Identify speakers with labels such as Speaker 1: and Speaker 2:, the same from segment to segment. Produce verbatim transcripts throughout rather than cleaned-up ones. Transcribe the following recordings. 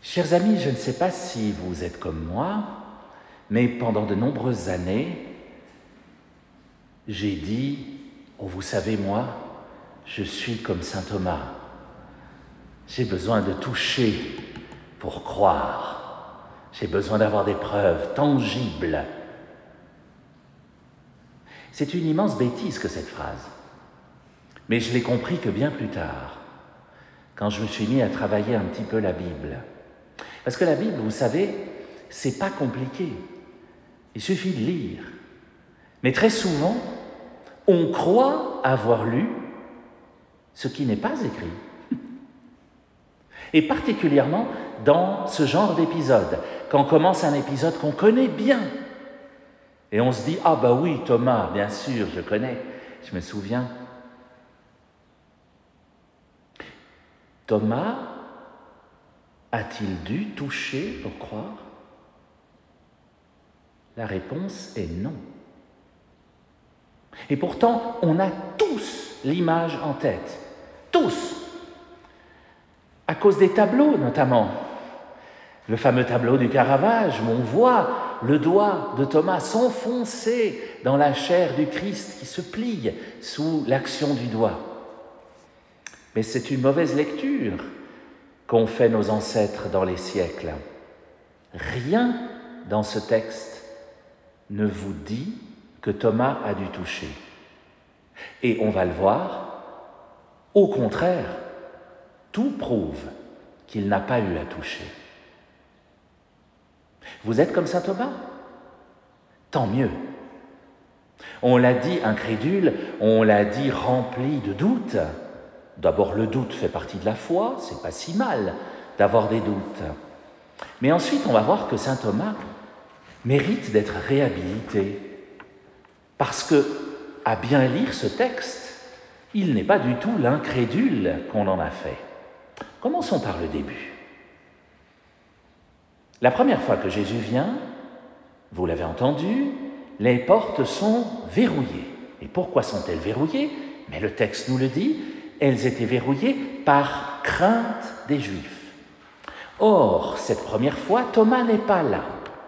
Speaker 1: Chers amis, je ne sais pas si vous êtes comme moi, mais pendant de nombreuses années, j'ai dit, oh vous savez moi, je suis comme saint Thomas. J'ai besoin de toucher pour croire. J'ai besoin d'avoir des preuves tangibles. C'est une immense bêtise que cette phrase. Mais je l'ai compris que bien plus tard, quand je me suis mis à travailler un petit peu la Bible. Parce que la Bible, vous savez, c'est pas compliqué. Il suffit de lire. Mais très souvent, on croit avoir lu ce qui n'est pas écrit. Et particulièrement dans ce genre d'épisode, quand on commence un épisode qu'on connaît bien. Et on se dit, ah bah oui, Thomas, bien sûr, je connais, je me souviens. Thomas a-t-il dû toucher pour croire? La réponse est non. Et pourtant, on a tous l'image en tête. Tous. À cause des tableaux, notamment. Le fameux tableau du Caravage, où on voit le doigt de Thomas s'enfoncer dans la chair du Christ qui se plie sous l'action du doigt. Mais c'est une mauvaise lecture qu'ont fait nos ancêtres dans les siècles. Rien dans ce texte ne vous dit que Thomas a dû toucher. Et on va le voir, au contraire, tout prouve qu'il n'a pas eu à toucher. Vous êtes comme saint Thomas? Tant mieux. On l'a dit incrédule, on l'a dit rempli de doutes. D'abord, le doute fait partie de la foi, c'est pas si mal d'avoir des doutes. Mais ensuite, on va voir que saint Thomas mérite d'être réhabilité. Parce que, à bien lire ce texte, il n'est pas du tout l'incrédule qu'on en a fait. Commençons par le début. La première fois que Jésus vient, vous l'avez entendu, les portes sont verrouillées. Et pourquoi sont-elles verrouillées? Mais le texte nous le dit, elles étaient verrouillées par crainte des Juifs. Or, cette première fois, Thomas n'est pas là.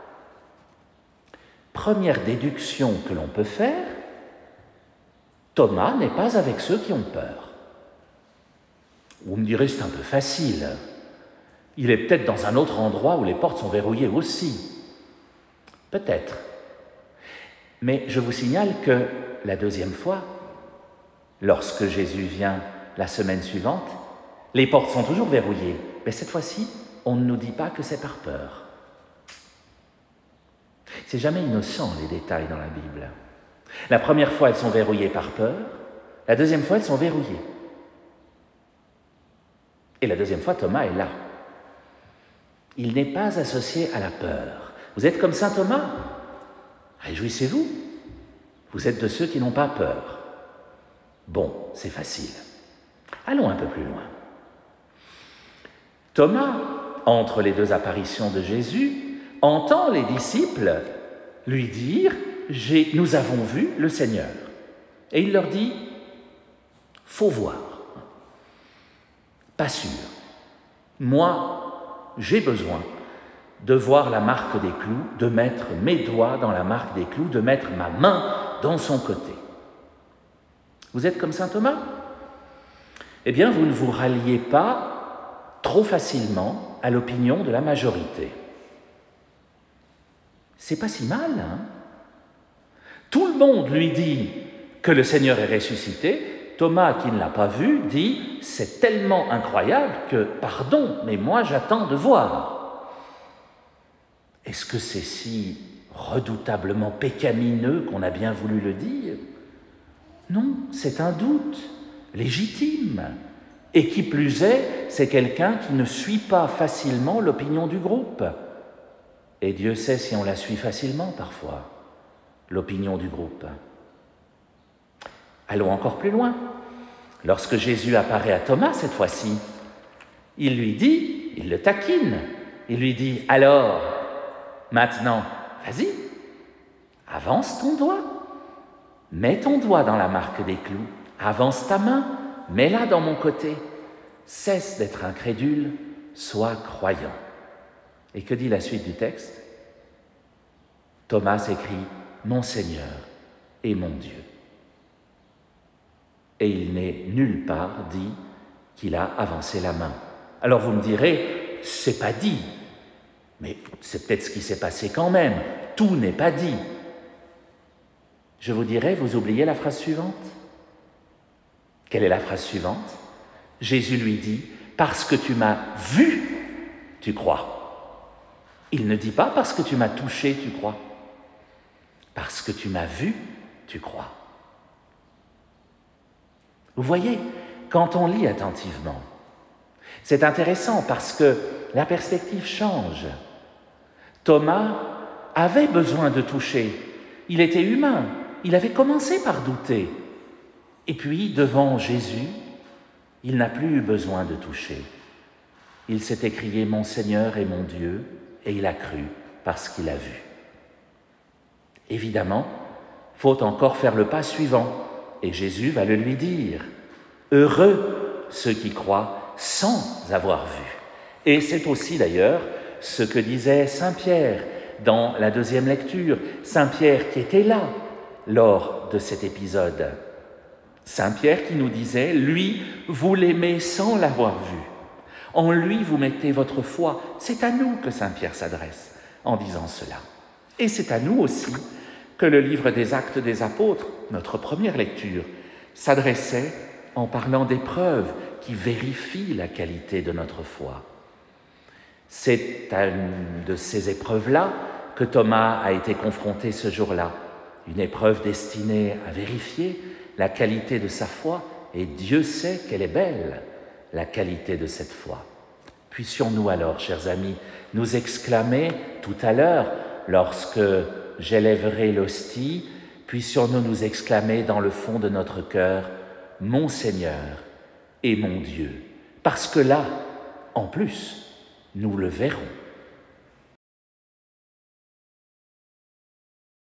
Speaker 1: Première déduction que l'on peut faire, Thomas n'est pas avec ceux qui ont peur. Vous me direz, c'est un peu facile. Il est peut-être dans un autre endroit où les portes sont verrouillées aussi. Peut-être. Mais je vous signale que la deuxième fois, lorsque Jésus vient la semaine suivante, les portes sont toujours verrouillées. Mais cette fois-ci, on ne nous dit pas que c'est par peur. C'est jamais innocent, les détails dans la Bible. La première fois, elles sont verrouillées par peur. La deuxième fois, elles sont verrouillées. Et la deuxième fois, Thomas est là. Il n'est pas associé à la peur. Vous êtes comme saint Thomas? Réjouissez-vous. Vous êtes de ceux qui n'ont pas peur. Bon, c'est facile. Allons un peu plus loin. Thomas, entre les deux apparitions de Jésus, entend les disciples lui dire « Nous avons vu le Seigneur ». Et il leur dit « Faut voir ». Pas sûr. Moi, j'ai besoin de voir la marque des clous, de mettre mes doigts dans la marque des clous, de mettre ma main dans son côté. Vous êtes comme saint Thomas? Eh bien, vous ne vous ralliez pas trop facilement à l'opinion de la majorité. C'est pas si mal, hein? Tout le monde lui dit que le Seigneur est ressuscité. Thomas, qui ne l'a pas vu, dit « C'est tellement incroyable que, pardon, mais moi j'attends de voir. » Est-ce que c'est si redoutablement pécamineux qu'on a bien voulu le dire? Non, c'est un doute légitime. Et qui plus est, c'est quelqu'un qui ne suit pas facilement l'opinion du groupe. Et Dieu sait si on la suit facilement parfois, l'opinion du groupe. Allons encore plus loin. Lorsque Jésus apparaît à Thomas cette fois-ci, il lui dit, il le taquine, il lui dit « Alors, maintenant, vas-y, avance ton doigt, mets ton doigt dans la marque des clous, avance ta main, mets-la dans mon côté, cesse d'être incrédule, sois croyant. » Et que dit la suite du texte? Thomas écrit « Mon Seigneur et mon Dieu ». Et il n'est nulle part dit qu'il a avancé la main. Alors vous me direz, c'est pas dit, mais c'est peut-être ce qui s'est passé quand même. Tout n'est pas dit. Je vous dirais, vous oubliez la phrase suivante? Quelle est la phrase suivante? Jésus lui dit, parce que tu m'as vu, tu crois. Il ne dit pas parce que tu m'as touché, tu crois. Parce que tu m'as vu, tu crois. Vous voyez, quand on lit attentivement, c'est intéressant parce que la perspective change. Thomas avait besoin de toucher. Il était humain. Il avait commencé par douter. Et puis, devant Jésus, il n'a plus eu besoin de toucher. Il s'est écrié « Mon Seigneur et mon Dieu » et il a cru parce qu'il a vu. Évidemment, faut encore faire le pas suivant et Jésus va le lui dire. Heureux ceux qui croient sans avoir vu. Et c'est aussi d'ailleurs ce que disait Saint Pierre dans la deuxième lecture. Saint Pierre qui était là lors de cet épisode. Saint Pierre qui nous disait, lui, vous l'aimez sans l'avoir vu. En lui, vous mettez votre foi. C'est à nous que Saint Pierre s'adresse en disant cela. Et c'est à nous aussi que le livre des Actes des Apôtres, notre première lecture, s'adressait en parlant des preuves qui vérifient la qualité de notre foi. C'est à une de ces épreuves-là que Thomas a été confronté ce jour-là, une épreuve destinée à vérifier la qualité de sa foi, et Dieu sait qu'elle est belle, la qualité de cette foi. Puissions-nous alors, chers amis, nous exclamer tout à l'heure, lorsque j'élèverai l'hostie, puissions-nous nous exclamer dans le fond de notre cœur, « Mon Seigneur et mon Dieu », parce que là, en plus, nous le verrons.